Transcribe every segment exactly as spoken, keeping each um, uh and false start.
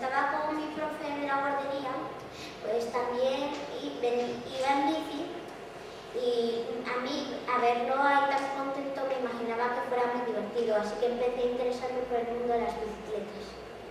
estaba con mi profe en la guardería, pues también iba en bici y a mí, a verlo ahí tan contento, me imaginaba que fuera muy divertido, así que empecé a interesarme por el mundo de las bicicletas.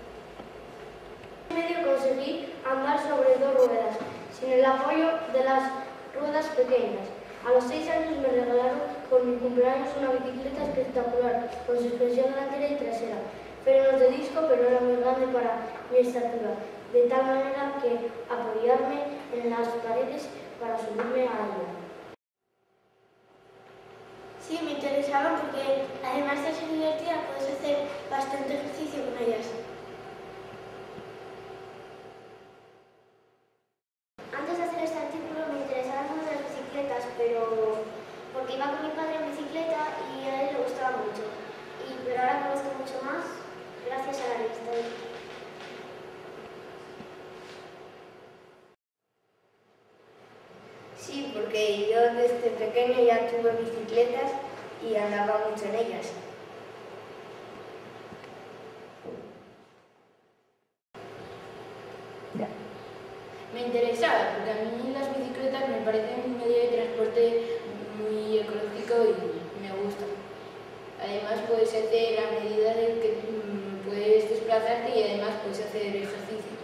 Medio conseguí andar sobre dos ruedas, sin el apoyo de las ruedas pequeñas. A los seis años me regalaron por mi cumpleaños una bicicleta espectacular, con suspensión delantera y trasera. Frenos de disco, pero era muy grande para mi estatura, de tal manera que apoyarme en las paredes para subirme a ella. Sí, me interesaban porque además de ser divertida puedes hacer bastante ejercicio con ellas. Antes de hacer este artículo me interesaban mucho las bicicletas, pero porque iba con mi padre en bicicleta y a él le gustaba mucho. Y, pero ahora conozco mucho más gracias a la revista. Sí, porque yo desde pequeño ya tuve bicicletas y andaba mucho en ellas. Me interesaba, porque a mí las bicicletas me parecen un medio de transporte muy ecológico y me gusta. Además puedes hacer a medida de que mm, puedes desplazarte y además puedes hacer ejercicio.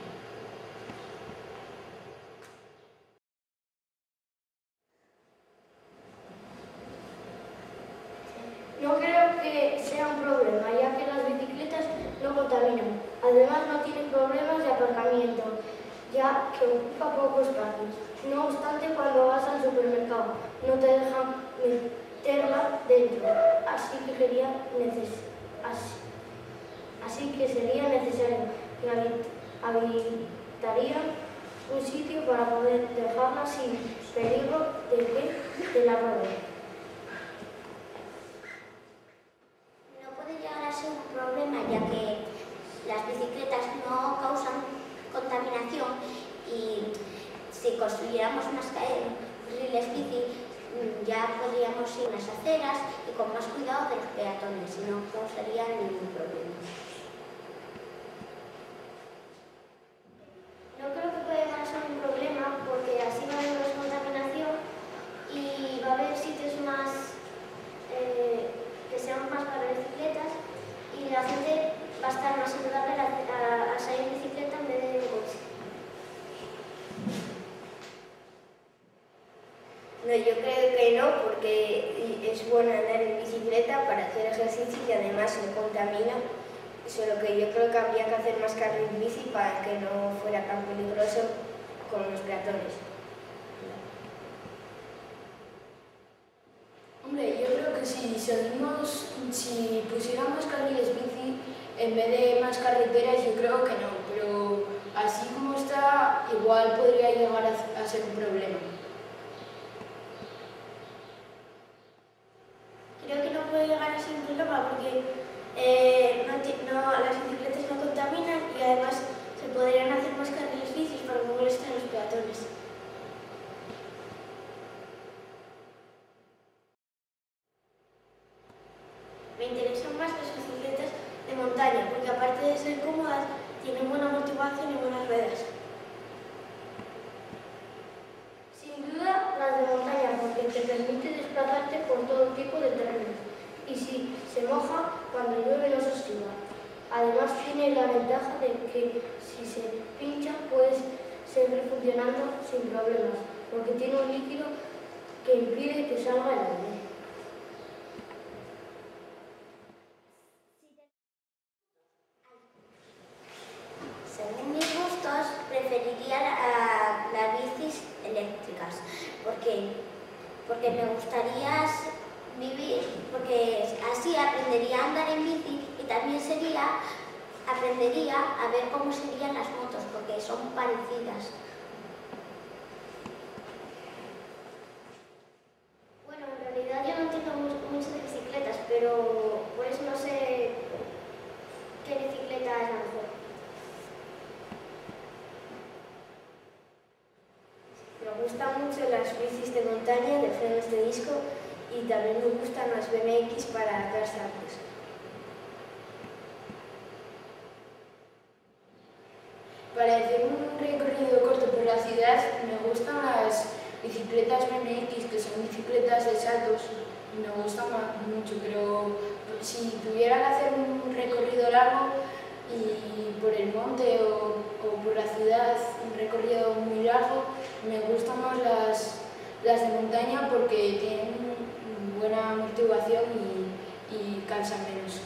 No creo que sea un problema, ya que las bicicletas no contaminan. Además no tienen problemas de aparcamiento, ya que ocupa poco espacio. No obstante, cuando vas al supermercado no te dejan meterla dentro, así que, sería neces así, así que sería necesario que habilitarían un sitio para poder dejarla sin peligro de que te la roben. No puede llegar a ser un problema, ya que las bicicletas no causan contaminación y si construyéramos unas carriles bici ya podríamos ir a las aceras y con más cuidado de los peatones y no causaría ningún problema. No creo que pueda llegar a ser un problema porque así va a haber menos contaminación y va a haber sitios más eh, que sean más para bicicletas y la gente va a estar más saludable a, a, a salir en bicicleta en vez de coche. No, yo creo que no, porque es bueno andar en bicicleta para hacer ejercicio y además no contamina. Solo que yo creo que habría que hacer más carril bici para que no fuera tan peligroso con los peatones. Hombre, yo creo que si seguimos, si pusiéramos carriles bici en vez de más carreteras, yo creo que no, pero así como está, igual podría llegar a, a ser un problema. Creo que no puede llegar a ser un problema porque eh, no, no, las bicicletas no contaminan y además se podrían hacer más carriles bicis para no molestar a los peatones. Me interesan más las bicicletas de montaña porque aparte de ser cómodas, tienen buena amortiguación y buenas ruedas. Sin duda las de montaña, porque te permite desplazarte por todo tipo de terrenos y si se moja, cuando llueve no se oxida. Además tiene la ventaja de que si se pincha puedes seguir funcionando sin problemas, porque tiene un líquido que impide que salga el aire. Según mis gustos, preferiría la, las bicis eléctricas. ¿Por qué? Porque me gustaría vivir, porque así aprendería a andar en bici y también sería, aprendería a ver cómo serían las motos, porque son parecidas. Bueno, en realidad yo no entiendo mucho de bicicletas, pero por eso no sé qué bicicleta es la mejor. Me gustan mucho las bicis de montaña de frenos de disco y también me gustan las B M X para dar saltos. Para hacer un recorrido corto por la ciudad me gustan las bicicletas B M X, que son bicicletas de saltos, y me gustan mucho, pero si tuviera que hacer un recorrido largo y por el monte o, o por la ciudad, un recorrido muy largo, me gustan más las, las de montaña porque tienen buena amortiguación y, y cansan menos.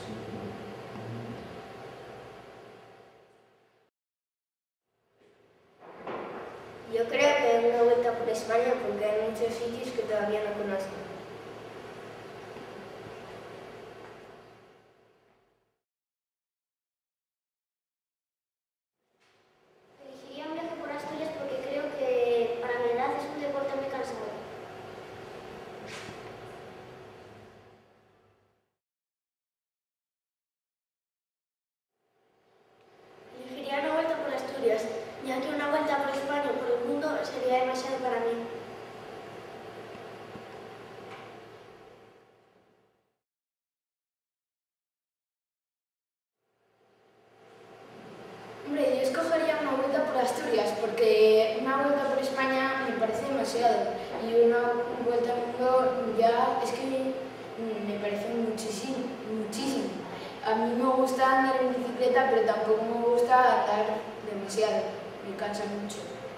Yo creo que una vuelta por España porque hay muchos sitios que todavía no conozco. Elegiría un viaje por Asturias porque creo que para mi edad es un deporte muy cansado. Elegiría una vuelta por Asturias, ya que una vuelta por España o por el mundo sería demasiado para mí. Hombre, yo escogería una vuelta por Asturias porque una vuelta por España me parece demasiado y una vuelta al mundo ya es que me parece muchísimo, muchísimo. A mí me gusta andar en bicicleta, pero tampoco me gusta andar demasiado, me cansa mucho.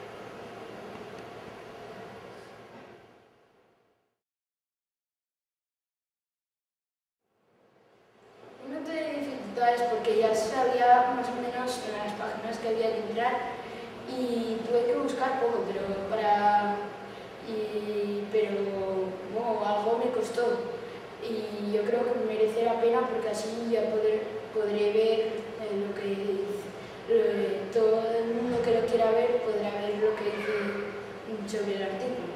No tuve dificultades porque ya sabía más o menos en las páginas que había que entrar y tuve que buscar poco, pero para y, pero bueno, algo me costó y yo creo que merece la pena porque así ya poder, podré ver eh, lo que lo, todo el mundo que lo quiera ver podrá ver lo que dice sobre el artículo.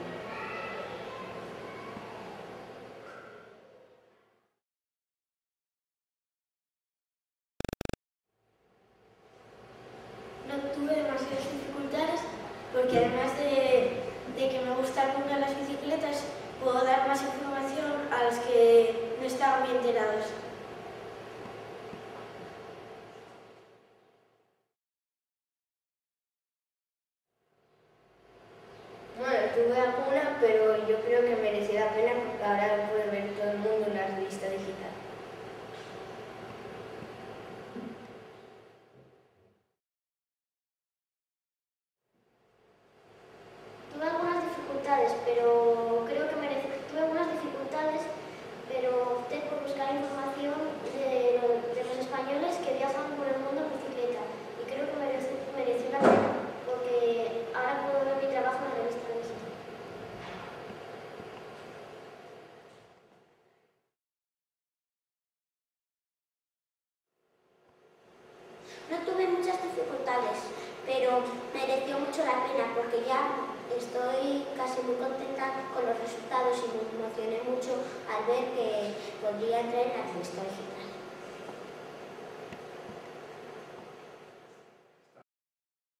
No tuve demasiadas dificultades porque además de, de que me gusta el mundo de las bicicletas, puedo dar más información a los que no estaban bien enterados. Bueno, tuve alguna, pero yo creo que merecía la pena porque ahora lo puede ver todo el mundo en la revista digital. Tuve algunas dificultades, pero creo que merece... Tuve algunas dificultades, pero opté por buscar información de, lo- de los españoles que viajan por el mundo en bicicleta y creo que merece, mereció la pena porque ahora puedo ver mi trabajo en la revista digital. No tuve muchas dificultades, pero mereció mucho la pena porque ya estoy casi muy contenta con los resultados y me emocioné mucho al ver que podría entrar en la revista digital.